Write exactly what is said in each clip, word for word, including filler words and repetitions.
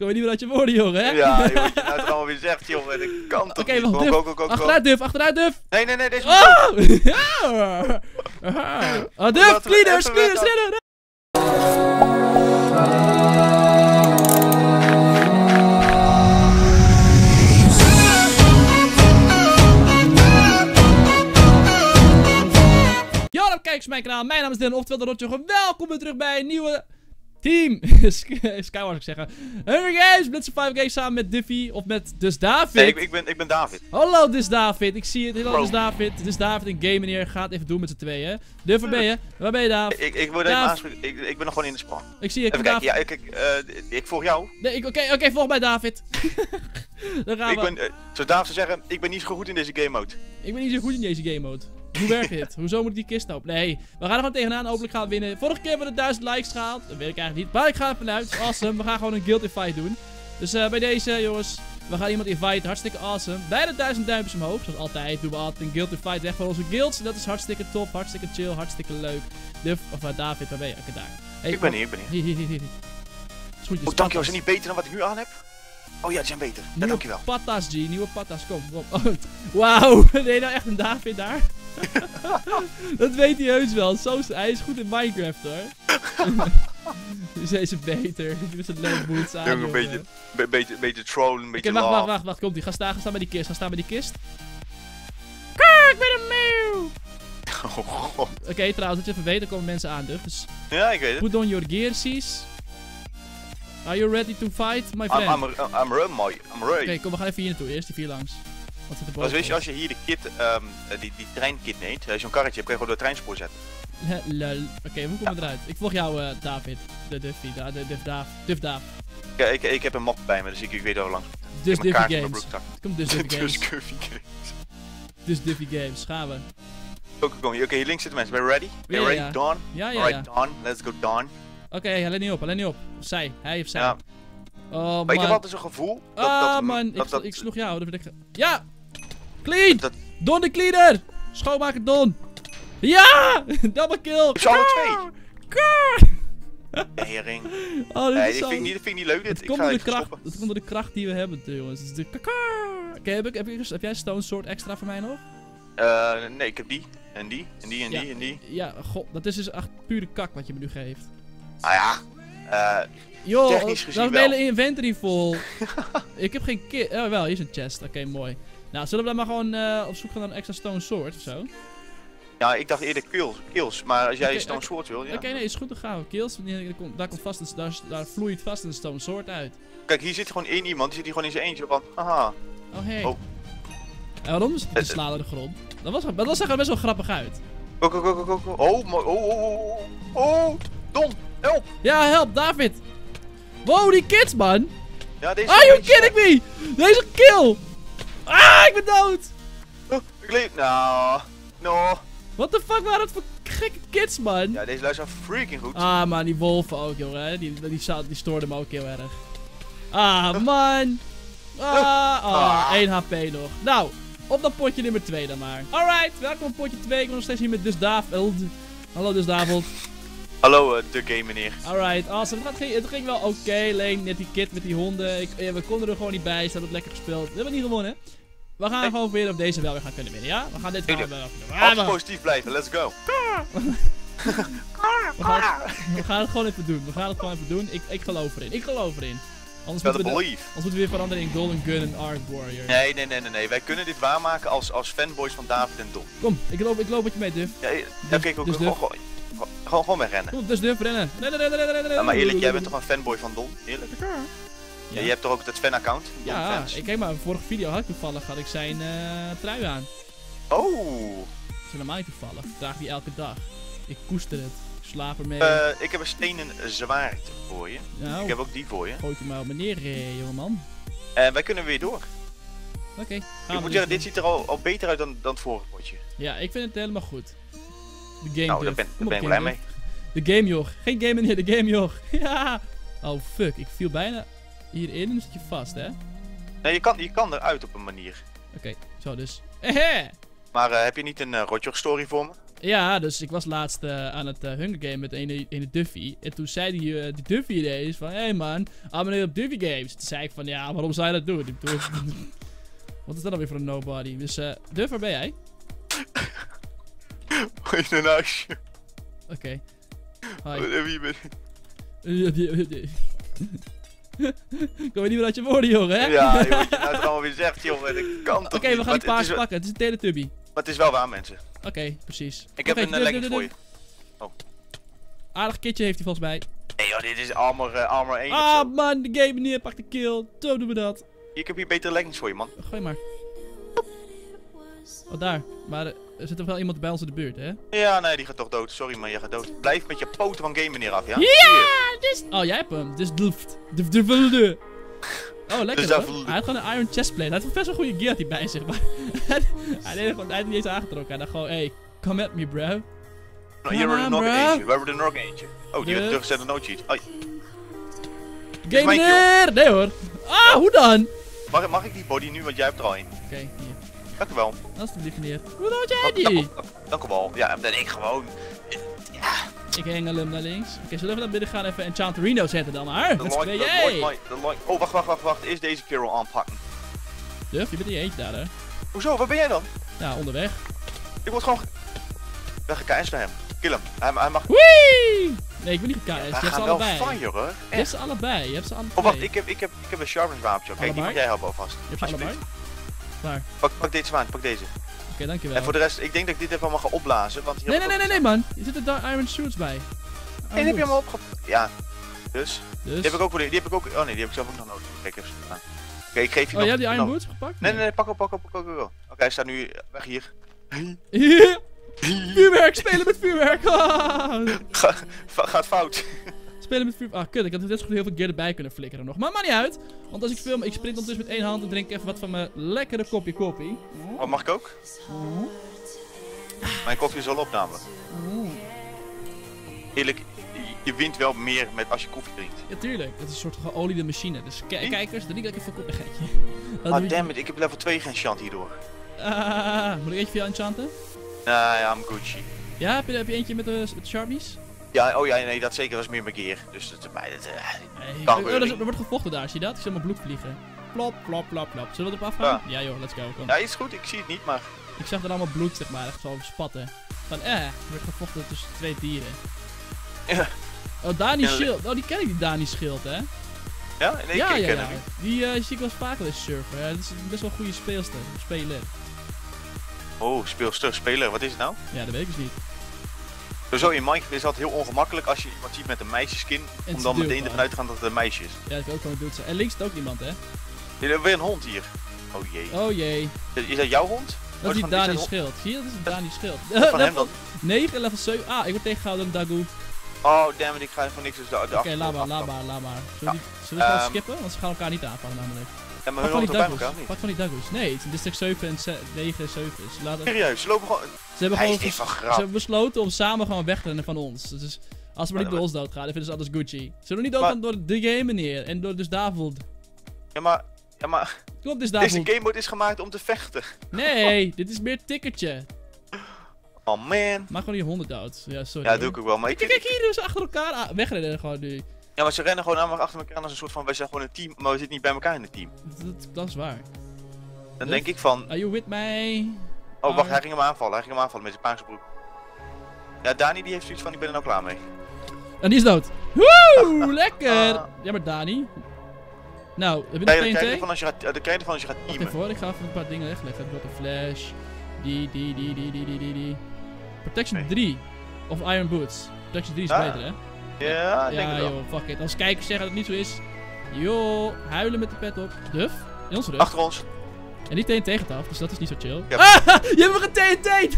Kom je niet meer uit je woorden, jongen, hè? Ja, joh, wat je nou toch allemaal weer zegt, jongen. Dat kan toch Oké, niet. wacht, Go, Duff. go, go, go, go. Achteruit, Duff, achteruit, Duff. Nee, nee, nee, deze moet ook. Oh! Ja! Oh, Duff, Laten we cleaners, even cleaners, weg- rennen! Yo, dan kijkers mijn kanaal. Mijn naam is Dylan, oftewel de Rotjoch. Welkom weer terug bij een nieuwe team. Skywars ik zeggen. Hunger Games, Blitz vijf Games samen met Duffy. Of met Dus David. Nee, ik, ik, ben, ik ben David. Hallo, Dus David. Ik zie het. Hallo, Bro. Dus David. Dus David en Game meneer gaat even doen met z'n tweeën. Duff, waar ben je? Waar ben je, David? Ik, ik, word even Daaf. aanspreken. Ik, ik ben nog gewoon in de span. Ik zie je. Even Kom, kijken, David. ja, ik, ik, eh, ik volg jou. Nee, ik- Oké, oké, volg mij, David. Dan gaan Ik we. ben, eh, zoals David zou zeggen, ik ben niet zo goed in deze game mode. Ik ben niet zo goed in deze game mode. Hoe werkt dit? Hoezo moet ik die kist open? Nee, we gaan er gewoon tegenaan. Hopelijk gaan we winnen. Vorige keer hebben we de duizend likes gehaald. Dat weet ik eigenlijk niet. Maar ik ga er vanuit. Awesome. We gaan gewoon een guild invite doen. Dus uh, bij deze, jongens. We gaan iemand inviten. Hartstikke awesome. Bij de duizend duimpjes omhoog. Zoals altijd doen we altijd een guild invite weg van onze guilds. En dat is hartstikke top. Hartstikke chill. Hartstikke leuk. Duff, of uh, David, waar ben je? Oké, daar. Hey, Ik ben hier, ik ben hier. Hier, hier, hier. hier. Is goed, Oh, dankjewel. Zijn die beter dan wat ik nu aan heb? Oh ja, die zijn beter. Ja, Nieuwe dankjewel. patas, G. Nieuwe patas. Kom, kom. Oh, wauw. Nee, nou echt een David daar. Dat weet hij heus wel. Zo, hij is goed in Minecraft, hoor. Dus deze beter. Met zijn leuk boots aan. Jongen, een jongen. beetje, be, beetje, beetje trollen, een Oké, beetje wacht, laag. wacht, wacht, wacht. Komt ie. Ga staan, ga staan bij die kist. Ga staan bij die kist. Kijk, ik ben een meeuw. Oh, god. Oké, trouwens, dat je even weet, dan komen mensen aan, dus. Ja, ik weet het. Put on your gearsies. Are you ready to fight, my I'm, friend? I'm, I'm ready, my, I'm ready. Oké, kom, we gaan even hier naartoe. Eerst die vier langs. Wat zit er boven? Dus weet je, als je hier de kit, um, die, die treinkit neemt, als je zo'n karretje hebt, kan je gewoon door het treinspoor zetten. Lul. Oké, hoe komen we eruit? Ik volg jou, uh, David. De Duffy. Da, de Duff Daaf. Duff Daaf. Ik, ik, ik heb een map bij me, dus ik, ik weet waar langs. Dus Ik heb Duffy mijn kaart in mijn Games. broekzak. Kom, dus Duffy Dus Games. Curvy Games. Dus Duffy Games. Gaan we. Oké, kom hier. Oké, hier links zitten mensen. Ben je ready? Ben je Ja, ready? ja. Dawn? Ja, ja, ja. Alright, Dawn. Let's go, Dawn. Oké, hij let niet op. Hij let niet op. Zij. Hij of zij. Ja. Oh, Maar ik heb man. altijd zo'n gevoel dat... Ah, dat, man. dat, Ik, dat, ik sloeg jou. Dat wil ik... Ja! Clean! dat- Don de cleaner! Schoonmaker Don! Ja! Double kill! Ik zou alle twee. Krrr! Hering. Oh, dit Nee, is dit zo... vind ik niet, dat vind ik niet leuk. Dit. Het Ik komt, ga door de even kracht, stoppen. het komt door de kracht die we hebben, jongens. Het is de kakaar. Oké, heb, ik, heb, ik, heb jij Stone Sword extra voor mij nog? Uh, nee, ik heb die. En die. En die. En Ja. die. En die. Ja, god, dat is dus echt pure kak wat je me nu geeft. Ah ja. Uh, Joh, Technisch gezien dan is mijn wel. hele inventory vol. Ik heb geen kit. Oh, wel, hier is een chest. Oké, mooi. Nou, zullen we dan maar gewoon uh, op zoek gaan naar een extra Stone Sword of zo? ja, ik dacht eerder kills. kills maar als jij Oké, een Stone oké. Sword wil, ja. Oké, nee, is goed, dan gaan we. Kills, daar, komt, daar, komt vast een, daar, daar vloeit vast een Stone Sword uit. Kijk, hier zit gewoon één iemand. Die zit hier gewoon in zijn eentje van, haha. Oh, hey. Oh. En waarom is het Eh, eh. slaan naar de grond? Dat, was, dat zag er best wel grappig uit. Go, go, go, go, go, go. Oh, maar, oh, oh, oh, oh. Oh, Don, help. Ja, help, David! Wow, die kids, man! Ja, deze Are you is een kidding me? Deze kill! Ah, ik ben dood! beetje- Oh, ik leef. Nou, no. What the fuck waren dat voor gekke kids, man? Ja, deze luistert freaking goed. Ah, man, die wolven ook, jongen. Die, die, die, die stoorden me ook heel erg. Ah, man! Ah, oh, één H P nog. Nou, op dat potje nummer twee dan maar. Alright, welkom op potje twee. Ik ben nog steeds hier met Dus David. Hallo, Dus David. Hallo, uh, de game meneer. Alright, awesome. Het ging, het ging wel oké, alleen net die kit met die honden. Ik, eh, we konden er gewoon niet bij, ze hebben het lekker gespeeld. We hebben niet gewonnen. We gaan Nee. gewoon proberen of deze wel weer gaan kunnen winnen, ja? We gaan dit gaan we wel doen. Ah, Altijd we, positief blijven, let's go. we, gaan het, we gaan het gewoon even doen. We gaan het gewoon even doen. Ik, ik geloof erin. Ik geloof erin. Anders Better moeten, we de, believe. anders moeten we weer veranderen in Golden Gun en Arc Warrior. Nee, nee, nee, nee, nee. Wij kunnen dit waarmaken als, als fanboys van David en Don. Kom, ik loop, ik loop met je mee, Duff. Ja, ja, Dus- oké, dus gewoon, Duff. gewoon, gewoon, gewoon, gewoon wegrennen. Kom, Dus Duff, rennen. Rennen, rennen, rennen, rennen. Ja, maar eerlijk, jij bent toch een fanboy van Don? Eerlijk? Ja. Ja, je hebt toch ook dat fan-account? Don Ja, Fans? ik kijk maar, vorige video had ik toevallig had ik zijn eh, trui aan. Oh! Dat is helemaal niet toevallig. Ik draag die elke dag. Ik koester het. Ik slaap ermee. Uh, ik heb een stenen zwaard voor je. nou, Ik heb ook die voor je. gooit u maar op me neer, eh, jongeman. En wij kunnen weer door. Oké, okay, Ik gaan we moet dus zeggen, dit doen. ziet er al, al beter uit dan, dan het vorige potje. Ja, ik vind het helemaal goed. De game Nou, Duff. daar ben, Kom daar op, ben ik blij Game mee. Duff. De game joch. Geen game meneer, de game joch. Ja. Oh fuck, ik viel bijna hierin en dan zit je vast, hè? Oké, Nee, je kan, je kan eruit op een manier. zo dus. Ehe. Maar uh, heb je niet een uh, Rotjoch story voor me? Ja, dus ik was laatst uh, aan het uh, Hunger Game met een, een Duffy. En toen zei die, uh, die Duffy ineens van... Hé hey man, abonneer op Duffy Games. Toen zei ik van, ja, waarom zou je dat doen? Wat is dat dan weer voor een nobody? Dus, uh, Duff, waar ben jij? In een huisje. Oké. Okay. Hi. Wie ben je? Kom je niet meer uit je woorden, jongen, hè? Ja, joh, wat je nou het allemaal weer zegt, jongen. Dat kan toch Oké, okay, we gaan die paars wel... pakken. Het is een Teletubby. Maar het is wel waar, mensen. Oké, okay, precies. Ik heb okay, een uh, leggings voor je. Oh. Aardig kitje heeft hij volgens mij. Nee joh, dit is armor, uh, armor één Ah of zo. Man, de game meneer, pak de kill. Zo doen we dat. Ik heb hier betere leggings voor je, man. Gooi maar. Oh, daar. Maar uh, er zit er wel iemand bij ons in de buurt, hè? Ja, nee, die gaat toch dood. Sorry, maar je gaat dood. Blijf met je poten van game meneer af, ja? Ja! Dus... Oh, jij hebt hem. Dus dluft. De de de. Oh, lekker dus hoor. Hij had gewoon een iron chestplate. Hij had best wel goede gear bij zich. Maar hij deed gewoon, hij had niet eens aangetrokken. Hij dacht gewoon, hey, come at me, bro. Nou, hier hebben we er nog eentje. We hebben er nog eentje. Oh, die werd teruggezet naar no cheat. Oh. Game meneer! Nee hoor. Ah, hoe dan? Mag, mag ik die body nu, want jij hebt er al een. Oké, okay, hier. Dank u wel. Alsjeblieft meneer. Hoe doe jij die? Dank u wel. Ja, dat ik gewoon. Ja. Ik hengel hem naar links. Oké, okay, zullen we naar binnen gaan even Enchanterino zetten dan maar? De like, de like, de like. Oh, wacht, wacht, wacht, wacht. Is deze kerel aanpakken? Duff, je bent niet eentje daar, hè? Hoezo? Waar ben jij dan? Ja, onderweg. Ik word gewoon... Weg een K S bij hem. Kill hem. Hij, hij mag... Wee! Nee, ik ben niet een K S. Ja, je hebt ze allebei. Fire, hoor. Je hebt ze allebei. Je hebt ze allebei. Oh, wacht. Ik heb, ik heb, ik heb een sharpness wapentje. Kijk, die mag jij helpen alvast. Je hebt ze allebei? Waar? Pak, pak deze aan. Pak deze. Oké, okay, dankjewel. En voor de rest, ik denk dat ik dit even allemaal ga opblazen. Want hier nee, nee, nee, nee, nee, man. Je zit er daar Iron Suits bij. En nee, heb je hem opge... Ja. Dus? dus? Die heb ik ook... Die heb ik ook... Oh nee, die heb ik zelf ook nog nodig. Kijk even aan. Oké, okay, ik geef je Oh, nog... je hebt die Iron nog... Boots gepakt? Nee, nee, nee, pak op, pak op, pak op. Oké, okay, hij staat nu weg hier. Vuurwerk! Spelen met vuurwerk! Ga, gaat fout. Spelen met vuurwerk. Ah, kut. Ik had net zo goed heel veel gear erbij kunnen flikkeren nog. Maar maakt niet uit. Want als ik film, ik sprint ondertussen met één hand en drink even wat van mijn lekkere kopje koffie. Wat mag ik ook? Mm. Mijn koffie is al op namelijk. Mm. Eerlijk, je wint wel meer met als je koffie drinkt. Ja, tuurlijk. Het is een soort geoliede machine. Dus kijkers, drink lekker voor koffie. Ah, damn it. Ik heb level twee geenchant hierdoor. Ah, moet ik eentje voor jou enchanten? Nee, ja, I'm Gucci. Ja, heb je, heb je eentje met de, met de Sharpies? Ja, oh ja, nee, dat zeker was meer mijn gear. Dus dat is bij het. Uh, nee, kan oh, er, er wordt gevochten daar, zie je dat? Ik zie allemaal bloed vliegen. Plop, plop, plop, plop. Zullen we erop afgaan? Ja. ja joh, let's go. Kom. Ja, is goed, ik zie het niet, maar... Ik zag er allemaal bloed, zeg maar, echt zo spatten. Van eh, er wordt gevochten tussen twee dieren. Ja. Oh, Dani ja, Schild. Oh, die ken ik, die Dani Schild, hè? Ja? Nee, ja, ik ja, ken ja. hem niet. Die uh, zie ik wel eens vaker eens surfen. Ja, dat is best wel een goede speelster, speler. Oh, speelster, speler, wat is het nou? Ja, dat weet ik dus niet. Sowieso in Minecraft is dat heel ongemakkelijk als je iemand ziet met een meisjeskin, en om dan meteen ervan uit te gaan dat het een meisje is. Ja, dat kan ook gewoon doen. En links is ook iemand, hè? Je hebt weer een hond hier. Oh jee. Oh jee. Is dat jouw hond? Dat is die Dani Schild. Zie je, dat is een Dani Schild. Van hem dan? negen, level zeven. Ah, ik word tegengehouden door een Dagoe. Oh, damn it, ik ga van niks dus de Oké, okay, laat maar, laat maar, laat maar. Zullen we, ja. zullen we gewoon um, skippen? Want ze gaan elkaar niet aanvallen namelijk. Ja, maar Pak hun van die bij elkaar niet. Pak van die Dagoes. Nee, het is district zeven en negen, zeven. Ze laten... Serieus, ze lopen gewoon... Ze hebben, Hij gewoon is ze hebben besloten om samen gewoon weg te rennen van ons. Dus als we maar niet door ons doodgaan, dan vinden ze alles Gucci. Zullen we niet doodgaan maar... door de game meneer en door dus Daveld? Ja, maar... Ja, maar... Kom op, dus Daveld. Deze game mode is gemaakt om te vechten. Nee, dit is meer tikkertje. Oh man. Maak gewoon die honden dood. Ja, sorry. Ja, doe ik ook wel. Maar ik... Kijk, kijk hier, dus achter elkaar wegrennen gewoon nu. Ja, maar ze rennen gewoon allemaal achter elkaar als een soort van, wij zijn gewoon een team, maar we zitten niet bij elkaar in het team. Dat, dat, dat is waar. Dan denk ik van... Are you with me? Oh, wacht, hij ging hem aanvallen. Hij ging hem aanvallen met zijn paarse broek. Ja, Dani die heeft zoiets van, ik ben er nou klaar mee. En die is dood. Woe, lekker! Uh, ja, maar Dani. Nou, heb je nog T N T? Dan krijg je ervan als je gaat, dan krijg je ervan als je gaat teamen. Wacht even hoor, ik ga even een paar dingen wegleggen. Ik heb een flash. Die, die, die, die, die, die, die, die. Protection nee. drie. Of Iron Boots. Protection drie is ah. beter, hè? Ja, ik ja, denk joh, fuck it. Als kijkers zeggen dat het niet zo is. Joh, huilen met de pet op. Duff, in onze rug. Achter ons. En die T N T gaat af, dus dat is niet zo chill. Ja. Ah, je hebt me ge-T N T'd!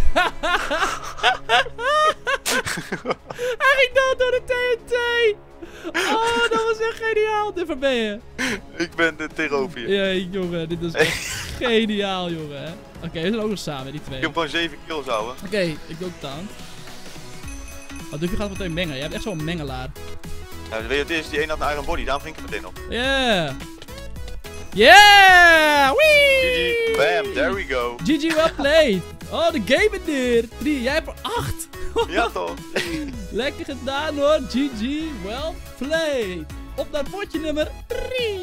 Hij ging dood door de T N T! Oh, dat was echt geniaal. Duff, waar ben je? Ik ben de Terovia. Ja, jongen, dit is echt geniaal, jongen. Oké, okay, we zijn ook nog samen, die twee. Ik heb gewoon zeven kills, ouwe. Oké, okay, ik doe ook down. Oh, Duffy gaat meteen mengen. Jij hebt echt zo'n mengelaar. Ja, weet je wat het is? Die een had een iron body, daarom ging ik er meteen op. Yeah! Yeah! Wee! G G! Bam, there we go. G G, well played! Oh, de game meneer. drie, jij hebt er acht. Ja toch? Lekker gedaan hoor. G G, well played. Op naar potje nummer drie.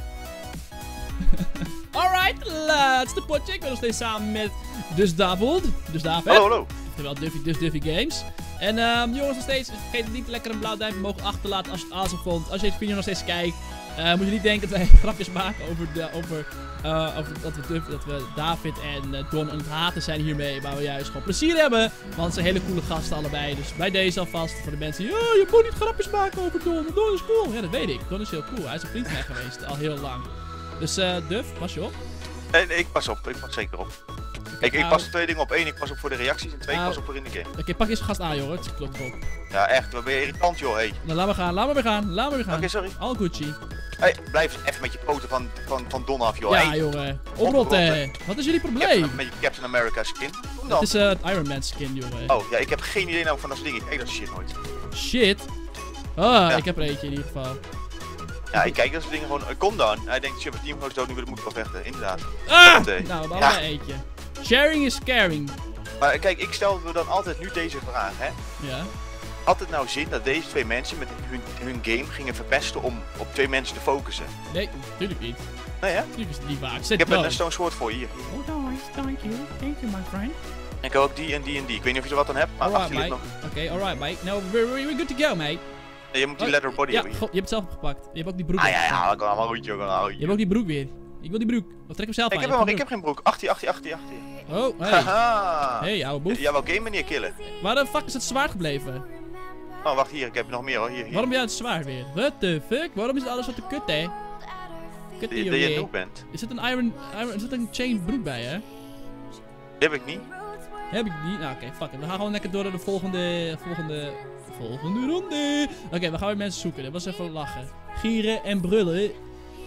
Alright, laatste potje. Ik ben nog steeds samen met Dus David. Dus David. Hallo, hallo. Oftewel Duffy, Dus Duffy Games. En um, jongens, nog steeds, vergeet het niet lekker een blauw duimpje mogen achterlaten als je het awesome vond. Als je deze video nog steeds kijkt, uh, moet je niet denken dat wij grapjes maken over, de, over, uh, over dat, we Duff, dat we David en uh, Don aan het haten zijn hiermee. Maar we juist gewoon plezier hebben, want het zijn hele coole gasten allebei. Dus bij deze alvast voor de mensen die, oh, je moet niet grapjes maken over Don. Don is cool. Ja, dat weet ik. Don is heel cool. Hij is een vriend van mij geweest, al heel lang. Dus uh, Duff, pas je op. Nee, nee, ik pas op. Ik pas zeker op. Ik, ik pas op twee dingen op. Eén, ik pas op voor de reacties. En twee, ik pas op voor in de game. Oké, okay, pak eens gast aan, joh. Het klopt op. Ja, echt. Wat ben je irritant, joh. Hey. Nou, laat maar gaan. Laat maar weer gaan. Laat maar weer gaan. Oké, okay, sorry. All Gucci. Hey, blijf even met je poten van, van, van Don af, joh. Ja, hey. jongen. Oprotten. Wat is jullie probleem? Captain, met je Captain America skin. Kom dan. Het is uh, het Iron Man skin, jongen. Oh, ja, ik heb geen idee nou van dat soort dingen. Ik eet dat shit nooit. Shit? Ah, ja. Ik heb er eentje in ieder geval. Ja, ik kijk dat soort dingen gewoon. Uh, kom dan. Hij denkt, je hebt het team gewoon dood, nu moet ik wel vechten. Inderdaad. Ah! Nou, we hebben allemaal eentje. Sharing is caring. Maar kijk, ik stel me dan altijd nu deze vraag, hè. Ja. Had het nou zin dat deze twee mensen met hun, hun game gingen verpesten om op twee mensen te focussen? Nee, natuurlijk niet. Nee, hè? Natuurlijk is het niet waar. Ik heb een Stone Sword voor je hier. Oh, nice. Thank you. Thank you, my friend. En ik heb ook die en die en die. Ik weet niet of je er wat aan hebt, maar alright, achter je nog... Oké, okay, alright, mate. No, we're, we're good to go, mate. Nee, je moet die leather body ja, hebben. God, je hebt het zelf opgepakt. Je hebt ook die broek. Ah ja, ja, ik kan allemaal goed, joh. Nou, je hebt ook die broek weer. Ik wil die broek. Of trek hem zelf ik aan. Heb hem, ik heb geen broek. Achtie, achtie, achtie, achtie. Oh, hey. Haha. Hey, ouwe boef. Jij wou game manier killen. Waar de fuck is het zwaard gebleven? Oh, wacht hier. Ik heb nog meer hoor. Hier, hier. Waarom jij het zwaard weer? What the fuck? Waarom is alles wat te kut, hè? Kut hier weer. Dat je noob bent. Is het een iron, iron... Is het een chain broek bij, hè? Die heb ik niet. Heb ik niet? Nou, oké, okay, fuck it. We gaan gewoon lekker door naar de volgende... Volgende... Volgende ronde. Oké, okay, we gaan weer mensen zoeken. Dat was even lachen. Gieren en brullen. Eh.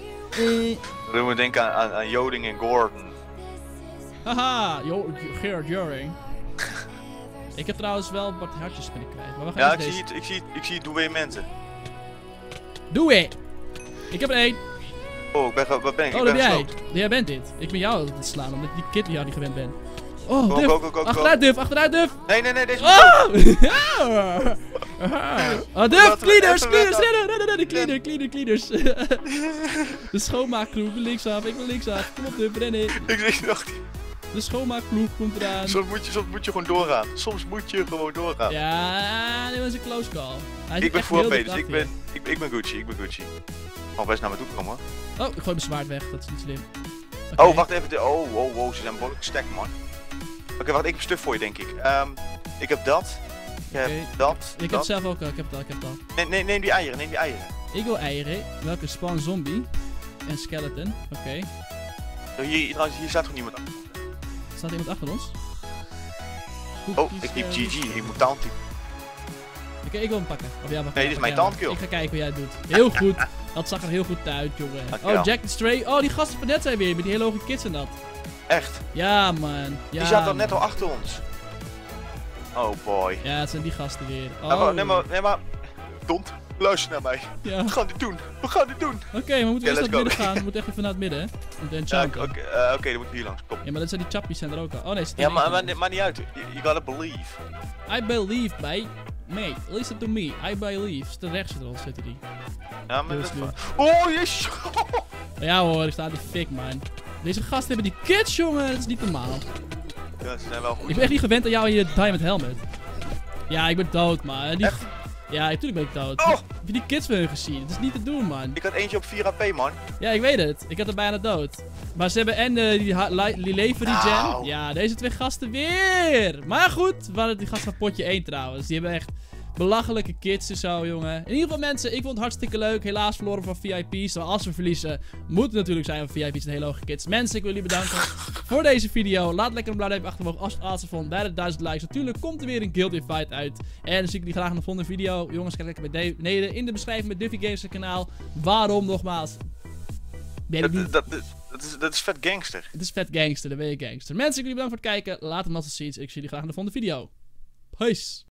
We moeten denken aan, aan, aan Joding en Gordon. Haha, jo Gerard Joring. Ik heb trouwens wel wat hartjes ben ik kwijt. Maar we gaan ja, ik deze... zie, het, ik, zie het, ik zie het. Doe weer mensen. Doe het! Ik heb er één. Oh, ik ben, wat ben ik? Oh, ik dat ben jij. gesloopt. Jij bent dit. Ik ben jou aan het slaan, omdat die kid jou niet gewend bent. Oh, go, Duff. go, go, go, achteruit, Duff. Achteruit, Duff. Nee, nee, nee. Deze oh! ja! Oh, Duff. Cleaners, cleaners. Rennen, rennen, rennen. Cleaner, cleaner, cleaners. De schoonmaakploeg. Linksaf. Ik ben linksaf. Kom op, Duff. Rennen. Ik dacht... De schoonmaakploeg komt eraan. Soms moet, je, soms moet je gewoon doorgaan. Soms moet je gewoon doorgaan. Ja, dit was een close call. Hij ik ben voorbij, dus ik ben, ik, ik ben Gucci, ik ben Gucci. Mag best naar me toe komen hoor. Oh, ik gooi mijn zwaard weg, dat is niet slim. Okay. Oh, wacht even. De, oh, wow, wow, ze zijn behoorlijk stack man. Oké, okay, wacht, ik heb stuff voor je denk ik. Um, ik heb dat. Ik heb okay. dat. Ik dat. heb het zelf ook al, ik heb het al, ik heb het al. Nee, nee, neem die eieren, neem die eieren. Ik wil eieren. Welke? Spawn zombie. En skeleton, oké. Okay. Hier, hier staat toch niemand achter? Staat iemand achter ons? Goed, oh, ik typ G G, ik moet taunt typen. Oké, okay, ik wil hem pakken. Of ja, nee, dit is mijn tauntkill. Ik ga kijken hoe jij het doet. Heel goed. Dat zag er heel goed uit, jongen. Oh, Jack the Stray. Oh, die gasten van net zijn weer, met die hele hoge kids en dat. Echt? Ja, man. Ja, die zaten al net al achter ons. Oh boy. Ja, het zijn die gasten weer. Oh. Nou, nee, maar, nee, maar... Dont, luister naar mij. Ja. We gaan dit doen. We gaan dit doen. Oké, okay, we moeten eerst naar het midden gaan. We moeten echt even naar het midden, hè. Ja, oké, okay, uh, okay, dan moet ik hier langs. Kom. Ja, maar dat zijn die chappies zijn er ook al. Oh nee, ja, maar, maar, maar niet uit. You, you gotta believe. I believe, mate. Mate, listen to me. I believe. Ten rechts van ons zitten die. Ja, maar dat oh, yes. Ja hoor, ik sta in de fik, man. Deze gasten hebben die kids, jongen. Dat is niet normaal. Ja, ze zijn wel goed. Ik ben echt niet gewend aan jou in je diamond helmet. Ja, ik ben dood, man. Die... Echt? Ja, natuurlijk ben ik dood. Oh. Heb je die kids van hun gezien? Het is niet te doen, man. Ik had eentje op vier H P, man. Ja, ik weet het. Ik had er bijna dood. Maar ze hebben en uh, die, die leven regen. Nou. Ja, deze twee gasten weer. Maar goed, we hadden die gasten van potje één trouwens. Die hebben echt belachelijke kids en zo, jongen. In ieder geval, mensen, ik vond het hartstikke leuk. Helaas verloren van V I P's. Maar als we verliezen, moet het natuurlijk zijn van V I P's en hele hoge kids. Mensen, ik wil jullie bedanken voor deze video. Laat lekker een blauw duimpje achter mogen als je het awesome vond. Bij de duizend likes. Natuurlijk komt er weer een Guilty Fight uit. En dan zie ik jullie graag in de volgende video. Jongens, kijk lekker beneden in de beschrijving met Duffy Games kanaal. Waarom nogmaals? Ben ik niet... dat, dat, dat, is, dat is vet gangster. Het is vet gangster, dan ben je gangster. Mensen, ik wil jullie bedankt voor het kijken. Laat een massa zien. Ik zie jullie graag in de volgende video. Peace.